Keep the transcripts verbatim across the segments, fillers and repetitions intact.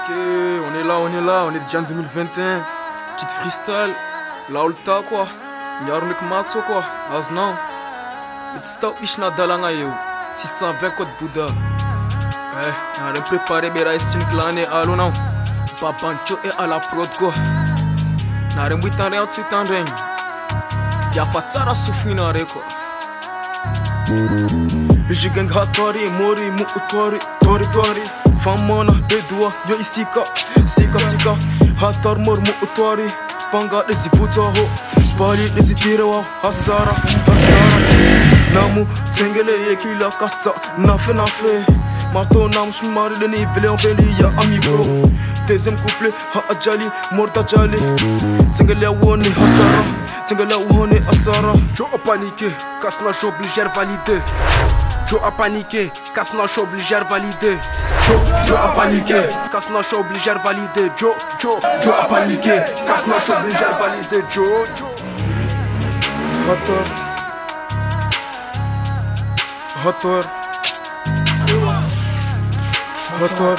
Ok, on est là, on est là, on est déjà en deux mille vingt et un. Petite freestyle, là où le tas quoi. Nyarnik Matso quoi, Aznan. Petit stop, Ishna Dalanga yo. six cent vingt code Bouddha. Eh, on a préparé Bera Estin Clan et Alona. Papancho et à la prod quoi. On a remis en réa de cet endroit. Y'a pas de ça à souffrir dans le quoi. Je gagne Hatori, Mori, Mutori, Tori, Tori. Famona, Bedua, yo isika, sika, sika. Hatar, Mor, Mutori. Panga, desi Futoho. Bali, desi Tirewa, Hasara, Hasara. Namu, Sengele, Yekila, Kasta, Nafe, Nafe. Marto, Nam, Shumari, le Nivele, en Beli, ya amigo. Deuxième couplet, Ha Ajali, Morta Jali. Sengele, Wone, Hasara. Sengele, Wone, Hasara. Joe a paniqué, Kasna, j'oblige à valider. Joe a paniqué, Kasna, j'oblige à valider. Joe, Joe a paniqué, Kasna, j'oblige à valider. Joe, Joe, Joe a paniqué, Kasna, j'oblige à valider. Joe, Joe. Hator, Hator, Hator,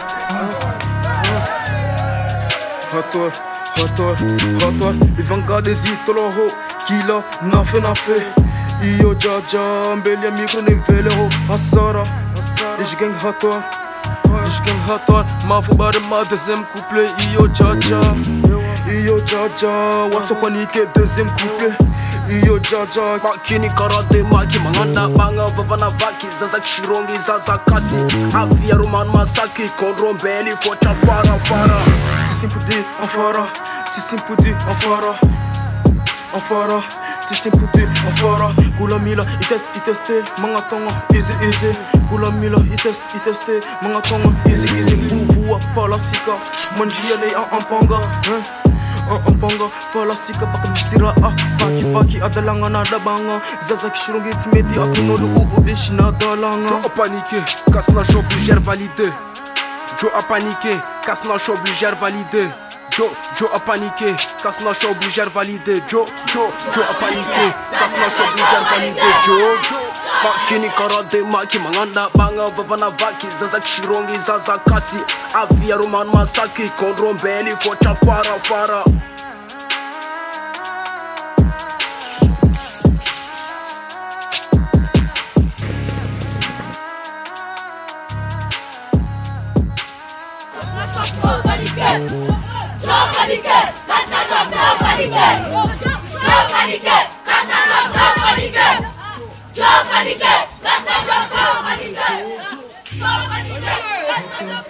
Hator, Hator, Hator. Les vanguards des Itoloho, Kila, Nafe, Nafe. Iyo Jaja, Mbeli ya micro ne velero, Hasara. Ich gang Hator, ich gang Hator. Mafubare ma deuxième couplet, Iyo Jaja, Iyo Jaja. What's up panique, deuxième couplet. Iyo Jaja. Makini karate maki manganda banga vavana vaki zaza kishirongi zaza kasi avia roman masaki kondro mbeli focha fara fara Tisimpudi afara, tisimpudi afara, afara, tisimpudi afara. Kula mila itest iteste manga tonga easy easy. Kula mila itest iteste manga tonga easy easy. Buvuwa fala sika manjia ne en ampanga, hein? En panga, fala sika baka misira ah faki faki adalanga na dabanga zaza kishirungi timedi atuno lu ubishi na dalanga. Joe a paniqué, Kasna j'oblige à valider. Joe a paniqué, Kasna j'oblige à valider. Joe, Joe a paniqué, Kasna j'oblige à valider. Joe, Joe, Joe a paniqué, Kasna j'oblige à valider. Joe, Joe. Makini karate maki manganda banga vavana vaki zaza kishirongi zaza kasi avia roman masaki kondro mbeli focha fara fara. Joe paniqué,